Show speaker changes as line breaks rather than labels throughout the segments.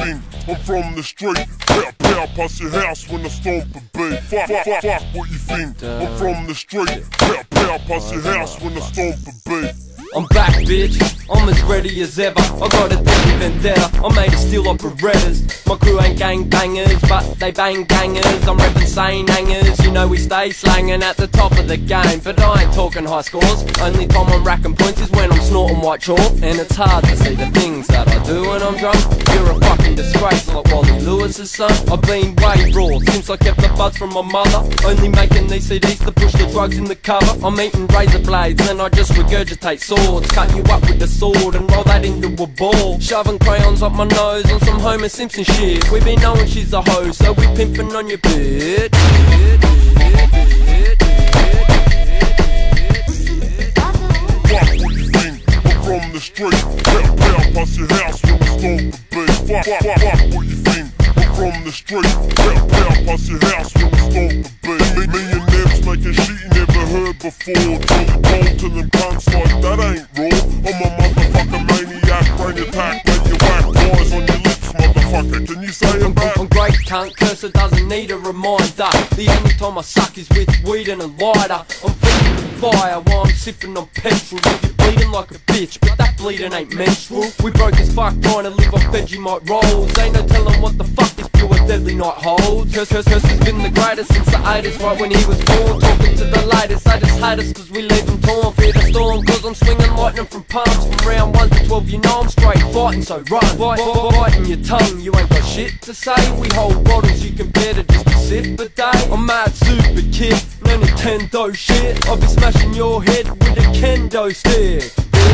think? I'm from the street. Pow pow past your house when I stomp a beat. Fuck what you think? I'm from the street. Pow pow past your house when I stomp a beat.
I'm back, bitch, I'm as ready as ever. I got a deadly vendetta, I'm made of steel operators. My crew ain't gang bangers, but they bang gangers. I'm reppin' sane hangers, you know we stay slanging at the top of the game. But I ain't talking high scores, only time I'm racking points is when I'm snorting white chalk. And it's hard to see the things that I do when I'm drunk. You're a fucking disgrace like Wally Lewis's son. I've been way raw since I kept the buds from my mother, only making these CDs to push the drugs in the cover. I'm eating razor blades and I just regurgitate swords. Cut you up with the sword and roll that into a ball. Shoving crayons up my nose on some Homer Simpson shit. We been knowing she's a hoe, so we pimping on your bitch.
Fuck what you think? I'm from the street. Pow pow past your house when I stomp a beat. Fuck what you think? I'm from the street. Pow pow past your house when I stomp a beat. Me and Nebs making shit you never heard before. Told to them cunts like that ain't raw. I'm a motherfucking maniac, brain attack. Make you whack pies on your lips, motherfucker. Can you say it back?
I'm great cunt, cursor doesn't need a reminder. The only time I suck is with weed and a lighter. I'm feeding the fire while I'm sipping on petrol. You're bleeding like a bitch, but that bleeding ain't menstrual. We broke as fuck trying to live off Vegemite rolls. Ain't no telling what the fuck this pure deadly night holds. Curse has been the greatest since the 80s, right when he was born. Talking to the latest, they just hate us cause we leave them torn. Fear the storm cause I'm swinging lightning from palms. From round 1 to 12 you know I'm straight fighting, so run. Biting your tongue, you ain't got shit to say. We hold bottles you compare to just a sip a day. I'm mad super kid, no Nintendo shit. I'll be smashing your head with a kendo stick.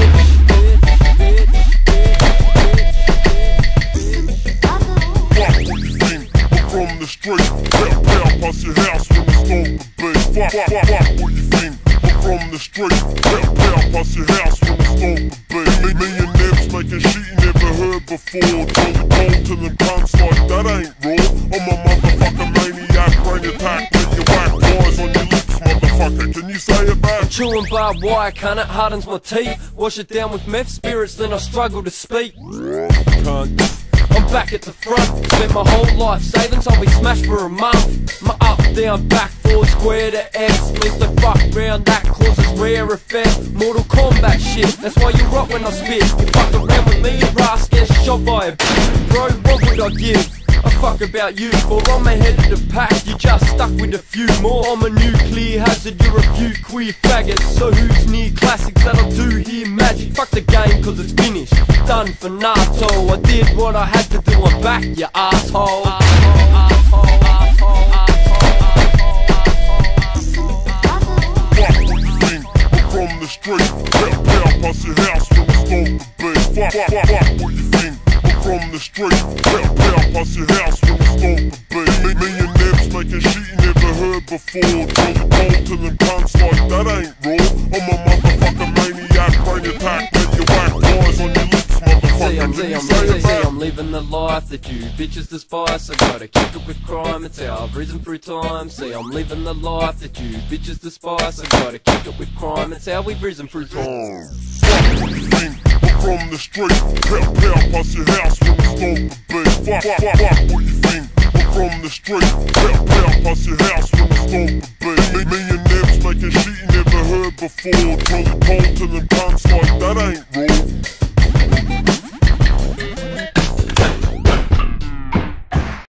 Fuck what you think? I'm from the street. Pow pow past your house when I stomp a beat. Fuck what you think? I'm from the street. Pow pow past your house when I stomp a beat. Me and Nebs making shit you never heard before. Told to them cunts like that ain't raw. I'm a motherfucking maniac, brain attack. Make you whack pies on your lips, motherfucker. Can you say it back?
Chewing barbed wire, cunt, it hardens my teeth. Wash it down with meth spirits, then I struggle to speak. Cunt. I'm back at the front, spent my whole life savings, I'll be smashed for a month. My up, down, back, forward, square to X means to fuck round, that causes rare effect. Mortal Kombat shit, that's why you rock when I spit. You fuck around with me, your ass gets shot by a bitch. Bro, what would I give? I fuck about you, for I'm ahead of the pack. You just stuck with a few more. I'm a nuclear hazard, you're a few queer faggots. So who's near classics that'll do here magic? Fuck the game cause it's finished, done for Nato. I did what I had to do, I'm back, you asshole.
Fuck what you think? I'm from the street. Pow pow past your house when I stomp a beat. Fuck what you think? I'm from the street. Pow pow past your house when I stomp a beat. Me and Nebs making shit you never heard before. Told to them cunts like that ain't raw. I'm a motherfucking maniac, brain attack. Make you whack pies on your lips, motherfucker. Can you say it back?
I'm living the life that you bitches despise. I gotta kick it with crime, it's how I've risen through time. See, I'm living the life that you bitches despise. I gotta kick it with crime, it's how we've risen through time.
Fuck what you think? I'm from the street. Pow pow past your house when I stomp a beat. Fuck what you think? I'm from the street. Pow pow past your house